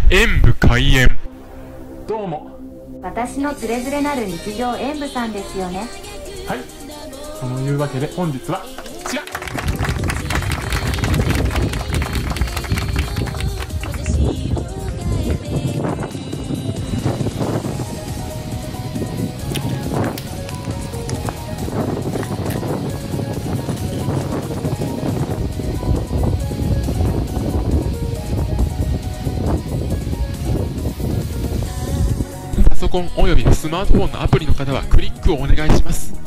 演武開演。どうも。 私のつれづれなる日常演武さんですよね。 はい、そのいうわけで本日はこちら。パソコンおよびスマートフォンのアプリの方はクリックをお願いします。